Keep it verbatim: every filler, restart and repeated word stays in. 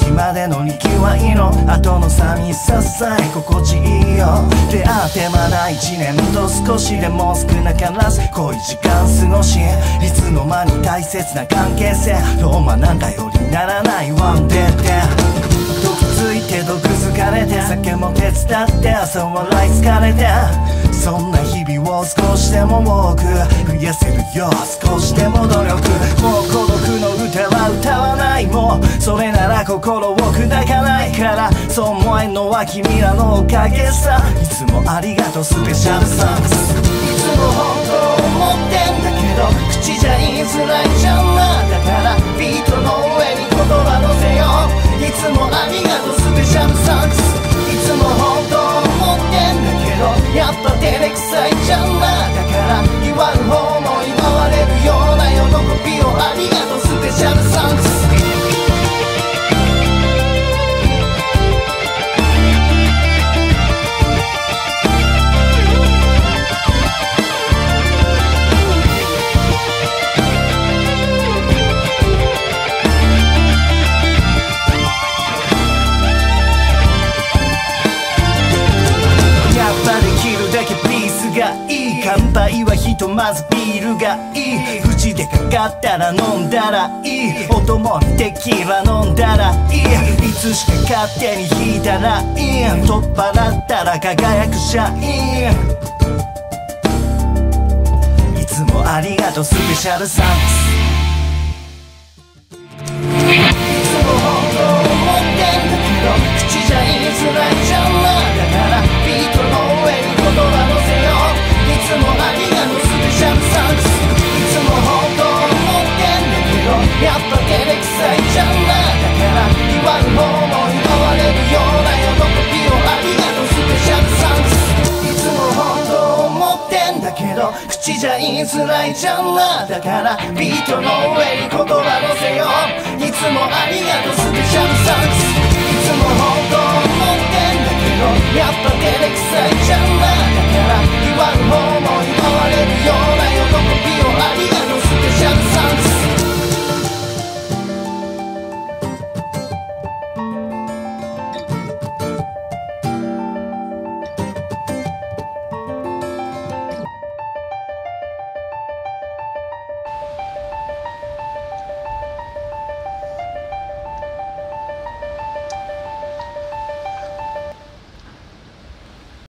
先までのにきわいの後の寂しささえ心地いいよ。出会ってまだ一年と少しでも少なからず濃い時間過ごし、いつの間に大切な関係性どう学んだよりならないワンデーって毒ついて毒づかれて酒も手伝って朝笑い疲れて、そんな日々を少しでも多く増やせるよ少しでも努力。もう孤独の歌は歌わない、もうそれなら心を砕かないから、そう思えんのは君らのおかげさ。いつもありがとうスペシャルサンクス。いつも本当思ってんだけど口じゃ言いづらいじゃんな。だからビートの上に言葉乗せよう。いつもありがとうスペシャルサンクス。いつも本当思ってんだけどやっぱ照れくさいじゃんな。だから祝う方も祝われるような喜びをありがとうスペシャルサンクス。乾杯はひとまずビールがいい。口でかかったら飲んだらいい。お供にテキーラ飲んだらいい。いつしか勝手に引いたらいい。取っ払ったら輝く社員。いつもありがとうスペシャルサンクス。いつも本当思ってんだけど口じゃ言いづらいじゃんな。だからビートの上に言葉乗せよう。いつもありがとうスペシャルサンクス。いつも本当思ってんだけどやっぱ照れくさいじゃんな。だから祝う方も祝われるような喜びをありがとうスペシャルサンクス。いつも本当思ってんだけど口じゃ言いづらいじゃんな。だからビートの上に言葉乗せよう。いつもありがとうスペシャルサンクス。いつも本当思ってんだけどやっぱ照れくさいじゃんな。